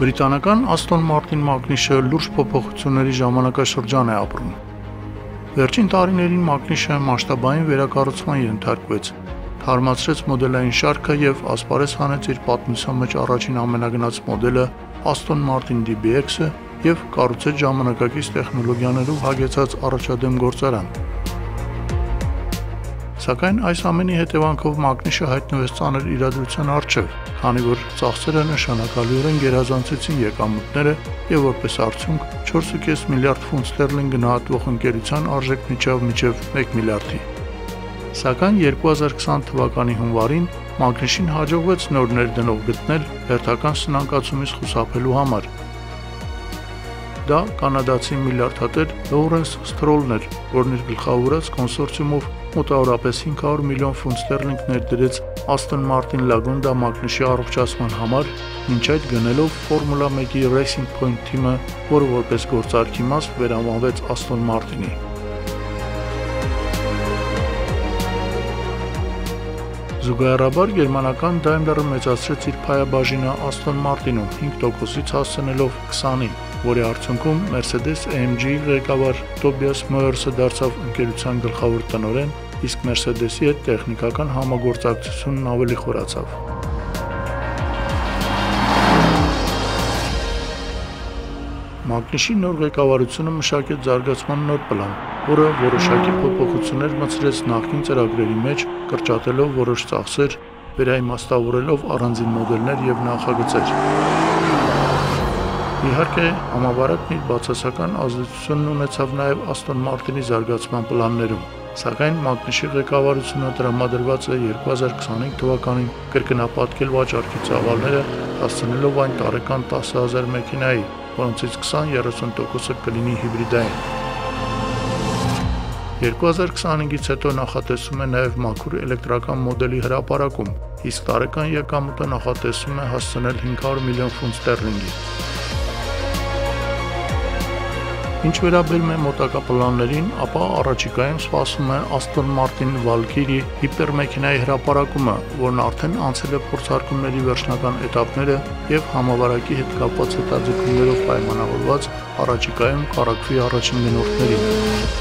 Բրիտանական Aston Martin մակնիշը լուրջ փոփոխությունների ժամանակաշրջան է ապրում։ Վերջին տարիներին մակնիշը մասշտաբային վերակառուցման ենթարկվեց, թարմացրեց մոդելային շարքը եւ ասպարեզ հանեց իր պատմության մեջ առաջին ամենագնաց մոդելը Aston Martin DBX-ը եւ կառուցեց ժամանակակից տեխնոլոգիաներով հագեցած առաջադեմ գործարան։ Սակայն այս ամենի հետևանքով մակնիշը հայտնվեց ծանր իրադրության առջև, քանի որ ծախսերը նշանակալիորեն գերազանցեցին եկամուտները եւ որպես արդյունք 4.5 միլիարդ ֆունտ ստերլինգ գնահատվող ընկերության արժեքն իջավ մինչև 1 միլիարդի։ Սակայն 2020 թվականի հունվարին մակնիշին հաջողվեց նոր ներդնող գտնել հերթական սնանկացումից խուսափելու համար։ Դա կանադացի միլիարդատեր Լոուրենս Սթրոլն էր, որն իր գլխավորած կոնսորցիումով մոտավորապես 500 միլիոն ֆունտ ստերլինգ ներդրեց Aston Martin Lagonda մակնիշի առողջացման համար, մինչ այդ գնելով Ֆորմուլա 1-ի Racing Point թիմը, որը որպես գործարքի մաս վերանվանվեց Aston Martin-ի։ Զուգահեռաբար գերմանական Daimler-ը մեծացրեց իր փայաբաժինը Aston Martin-ում 5%-ից հասցնելով 20-ի, որի արդյունքում Mercedes-AMG ղեկավար Tobias Moyers-ը դարձավ ընկերության գլխավոր տնօրեն, իսկ Mercedes-ի հետ տեխնիկական համագործակցությունն ավելի խորացավ։ Մակնիշի նոր ղեկավարությունը մշակեց զարգացման նոր պլան, որը որոշակի փոփոխություններ մտցրեց նախկին ծրագրերի մեջ, կրճատելով որոշ ծախսեր, վերաիմաստավորելով առանձին մոդելներ եւ նախագծեր։ Իհարկե, համավարակն իր բացասական ազդեցությունն ունեցավ նաև Aston Martin-ի զարգացման պլաններում, սակայն մակնիշի ղեկավարությունը տրամադրված է 2025 թվականին կրկնապատկել վաճառքի ծավալները, հասցնելով այն տարեկան 10,000 մեքենայի, որոնցից 20-30%-ը կլինի հիբրիդային։ 2025-ից հետո նախատեսում է նաև մաքուր էլեկտրական մոդելի հրապարակում, իսկ տարեկան եկամուտը նախատեսում է հասցնել 500 միլիոն ֆունտ ստերլինգի։ Ինչ վերաբերում է մոտակա պլաններին, ապա առաջիկայում սպասվում է Aston Martin Valkyrie հիպերմեքենայի հրապարակումը, որն արդեն անցել է փորձարկումների վերջնական էտապները եւ համավարակի հետ կապված հետաձգումներով պայմանավորված առաջիկայում կառավարվի առաջին գնորդներին։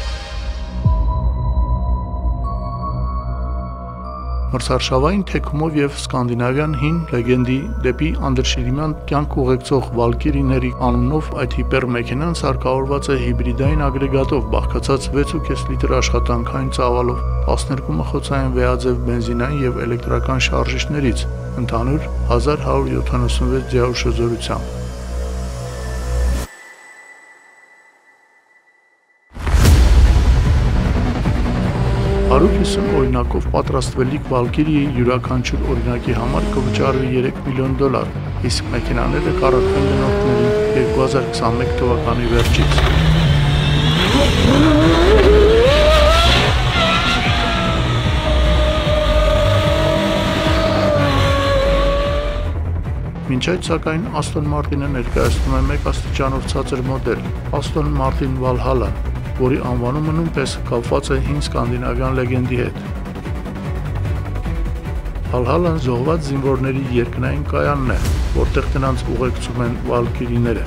Մրցարշավային թեքումով եւ սկանդինավյան հին լեգենդի դեպի անդրշիրիմյան կյանք ուղեկցող Valkyrie-ների անունով այդ հիպերմեքենան սարքավորված է հիբրիդային ագրեգատով բաղկացած 6.5 լիտր աշխատանքային ծավալով 12 մխոցային վեաձև բենզինային եւ էլեկտրական շարժիչներից, ընդհանուր 1176 դիաուշոզորությամբ։ $150 օրինակով պատրաստվելիք Valkyrie-ի յուրաքանչյուր օրինակի համար կվճարվի $3 միլիոն, իսկ մեքենաները կառավարվեն գնորդներին 2021 թվականի վերջից։ Մինչ այդ սակայն Aston Martin-ը ներկայացնում է մեկ աստիճանով ցածր մոդել Aston Martin Valhalla, որի անվանումը նույնպես կապված է հին սկանդինավյան լեգենդի հետ։ Valhalla-ն զոհված զինվորների երկնային կայանն է, որտեղ նրանց ուղեկցում են Valkyrie-ները։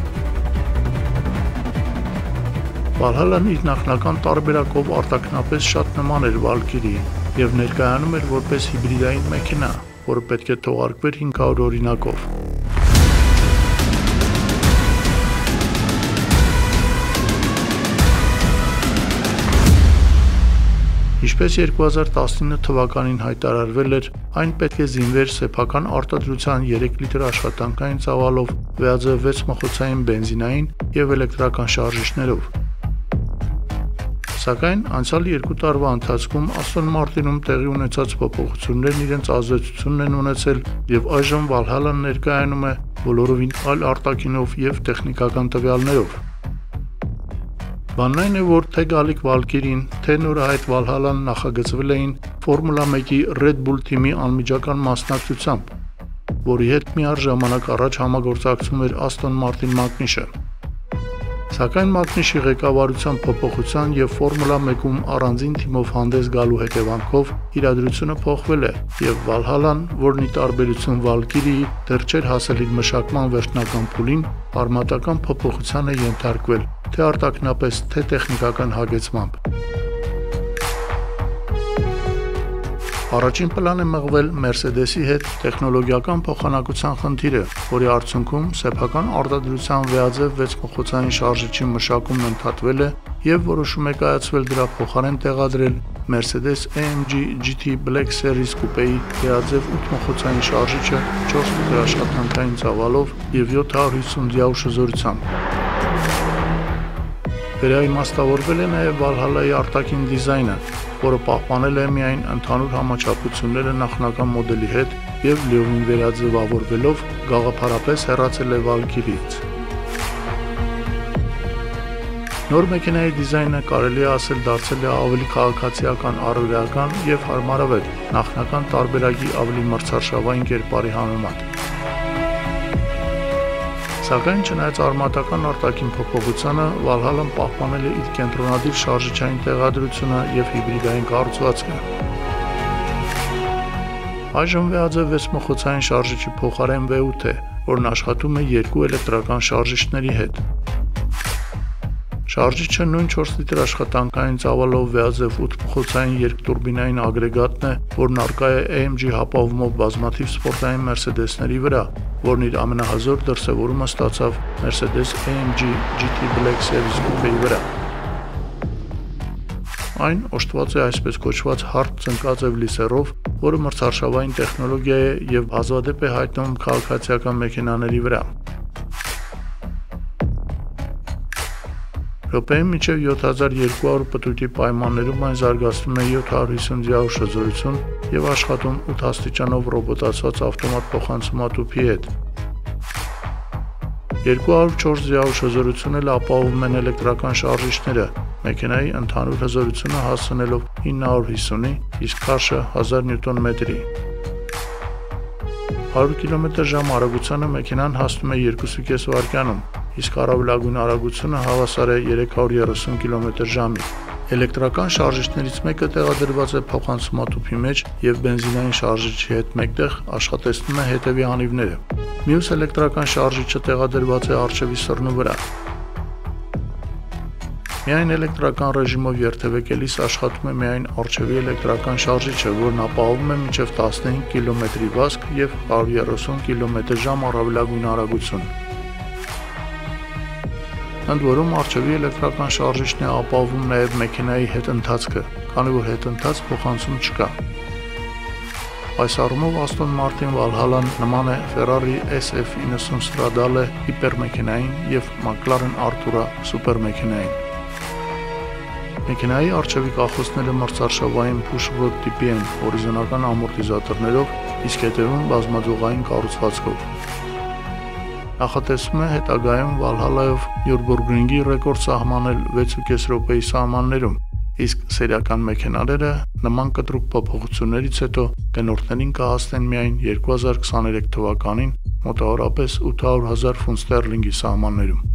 Valhalla-ն իր նախնական տարբերակով արտաքնապես շատ նման էր Valkyrie-ին եւ ներկայանում էր որպես հիբրիդային մեքենա, որը պետք է թողարկվեր 500 օրինակով։ Ինչպես 2019 թվականին հայտարարվել էր, այն պետք է զինվեր սեփական արտադրության 3 լիտր աշխատանքային ծավալով, վեաձև 6 մխոցային բենզինային եւ էլեկտրական շարժիչներով։ Սակայն անցյալ 2 տարվա ընթացքում Aston Martin-ում տեղի ունեցած փոփոխություններն իրենց ազդեցությունն են ունեցել եւ այժմ Valhalla-ն ներկայանում է բոլորովին այլ արտաքինով եւ տեխնիկական տվյալներով։ Բանն այն է, որ թե գալիք Valkyrie-ին, թե նորահայտ Valhalla-ն նախագծվել էին Ֆորմուլա 1-ի Red Bull թիմի անմիջական մասնակցությամբ, որի հետ միառժամանակ առաջ համագործակցում էր Aston Martin մակնիշը։ Սակայն Մակնիշի ղեկավարության փոփոխության եւ Ֆորմուլա 1-ում առանձին թիմով հանդես գալու հետևանքով իրադրությունը փոխվել է եւ Վալհալան, որն ի տարբերություն Վալկիրիի դեռ չէր հասել իր մշակման վերջնական փուլին, արմատական փոփոխության է ենթարկվել թե արտաքնապես, թե տեխնիկական հագեցմամբ։ Առաջին պլան է մղվել Mercedes-ի հետ տեխնոլոգիական փոխանակության խնդիրը, որի արդյունքում սեփական արտադրության վեաձև 6 մխոցային շարժիչի մշակումն ընդհատվել է եւ որոշում է կայացվել դրա փոխարեն տեղադրել Mercedes-AMG GT Black Series կուպեի վեաձև 8 մխոցային շարժիչը 4 լիտր աշխատանքային ծավալով եւ 750 դիաու շզորությամբ։ Վերաիմաստավորվել է նաև Valhalla-ի արտաքին դիզայնը, որը պահպանել է միայն ընդհանուր համաչափությունները նախնական մոդելի հետ եւ լիովին վերաձևավորվելով գաղափարապես հեռացել է Valkyrie-ից։ Նոր մեքենայի դիզայնը կարելի է ասել դարձել է ավելի քաղաքացիական, առօրեական եւ հարմարավետ, նախնական տարբերակի ավելի մրցարշավային կերպարի համեմատ։ Սակայն չնայած արմատական արտաքին փոփոխությանը, Valhalla-ն պահպանել է իր կենտրոնադիր շարժիչային տեղադրությունը եւ հիբրիդային կառուցվածքը։ Այժմ վեաձև 6 մխոցային շարժիչի փոխարեն V8 է, որն աշխատում է 2 էլեկտրական շարժիչների հետ։ Շարժիչը նույն 4 լիտր աշխատանքային ծավալով վեաձև 8 մխոցային երկտուրբինային ագրեգատն է, որն առկա է AMG հապավումով բազմաթիվ սպորտային Mercedes-ների վրա, որն իր ամենահզոր դրսևորումը ստացավ Mercedes-AMG GT Black Series կուպեի վրա։ Այն օժտված է այսպես կոչված հարթ ծնկաձև լիսերով, որը մրցարշավային տեխնոլոգիա է եւ հազվադեպ է հայտնվում քաղաքացիական մեքենաների վրա։ Րոպեին մինչև 7200 պտույտի պայմաններում այն զարգացնում է 750 դիաու շզորություն եւ աշխատում 8 աստիճանով ռոբոտացված ավտոմատ փոխանցումատուփի հետ։ 204 դիաու շզորություն էլ ապահովում են էլեկտրական շարժիչները, մեքենայի ընդհանուր հզորությունը հասցնելով 950-ի, իսկ քաշը 1000 նյուտոն-մետրի։ 100 կմ/ժ արագությանը մեքենան հասնում է 2.5 վայրկյանում, իսկ առավելագույն արագությունը հավասար է 330 կմ/ժ-ի։ Էլեկտրական շարժիչներից մեկը տեղադրված է փոխանցումատուփի մեջ եւ բենզինային շարժիչի հետ մեկտեղ աշխատեցնում է հետևի անիվները։ Մյուս էլեկտրական շարժիչը տեղադրված է առջևի սռնու վրա։ Միայն էլեկտրական ռեժիմով երթևեկելիս աշխատում է միայն առջևի էլեկտրական շարժիչը, որն ապահովում է մինչև 15 կմ/ի վազք եւ 130 կմ/ժ առավելագույն արագություն։ Ընդ որում առջևի էլեկտրական շարժիչն է ապահովում նաև մեքենայի հետընթացքը, քանի որ հետընթաց փոխանցում չկա։ Այս առումով Aston Martin Valhalla-ն նման է Ferrari SF90 Stradale հիպերմեքենային եւ McLaren Artura սուպերմեքենային։ Մեքենայի առջևի կախոցները մրցարշավային push-rod տիպի են հորիզոնական ամորտիզատորներով, իսկ հետևում բազմաձողային կառուցվածքով։ Նախատեսվում է հետագայում Valhalla-ով Nürburgring-ի ռեկորդ սահմանել 6.5 րոպեի սահմաններում, իսկ սերիական մեքենաները նման կտրուկ փոփոխություններից հետո գնորդներին կհասնեն միայն 2023 թվականին մոտավորապես 800,000 ֆունտ ստերլինգի սահմաններում։